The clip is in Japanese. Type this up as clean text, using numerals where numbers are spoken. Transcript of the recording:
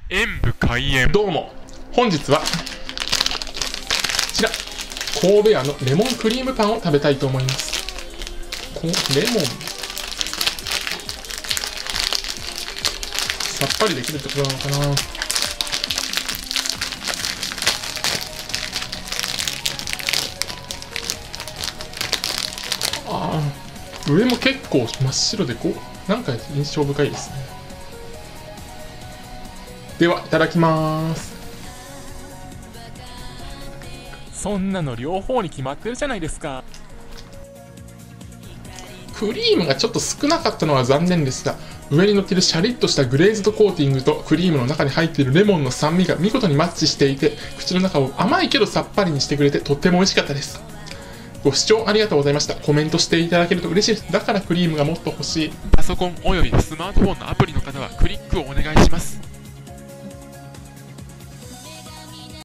演武開演。 どうも、本日はこちら神戸屋のレモンクリームパンを食べたいと思います。レモンさっぱりできるってことなのかな。上も結構真っ白でなんか印象深いですね。ではいただきます。 そんなの両方に決まってるじゃないですか。 クリームがちょっと少なかったのは残念ですが、上に乗っているシャリッとしたグレーズドコーティングとクリームの中に入っているレモンの酸味が見事にマッチしていて、口の中を甘いけどさっぱりにしてくれてとっても美味しかったです。ご視聴ありがとうございました。コメントしていただけると嬉しいです。だからクリームがもっと欲しい。 パソコンおよびスマートフォンのアプリの方はクリックをお願いします。